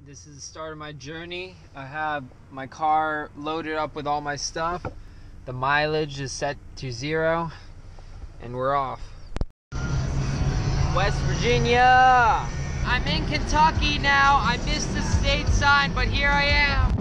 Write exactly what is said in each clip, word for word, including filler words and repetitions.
This is the start of my journey. I have my car loaded up with all my stuff. The mileage is set to zero, and we're off. West Virginia! I'm in Kentucky now. I missed the state sign, but here I am.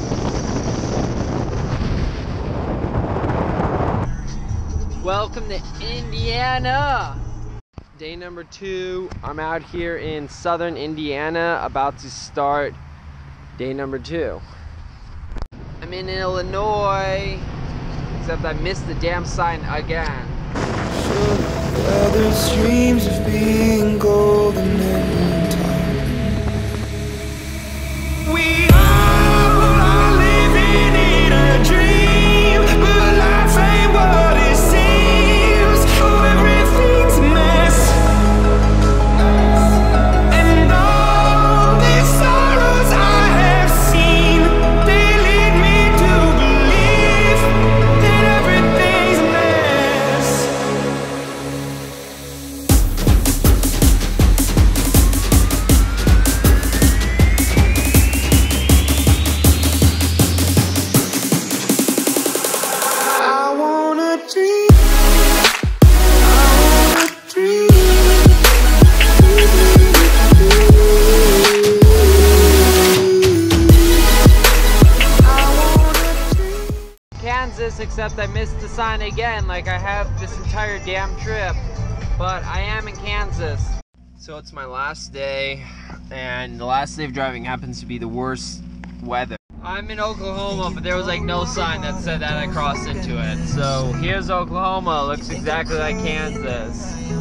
Welcome to Indiana. Day number two. I'm out here in southern Indiana, about to start day number two. I'm in Illinois, except I missed the damn sign again. Well, there's dreams of being golden in time. We are living in a dream, but life ain't what it seems. Oh, everything's a mess, and all these sorrows I have seen, they lead me to believe that everything's a mess. I wanna dream, I wanna dream. I wanna dream. Kansas, except I missed the sign again, like I have this entire damn trip. But I am in Kansas. So it's my last day, and the last day of driving happens to be the worst weather. I'm in Oklahoma, but there was like no sign that said that I crossed into it. So here's Oklahoma, looks exactly like Kansas.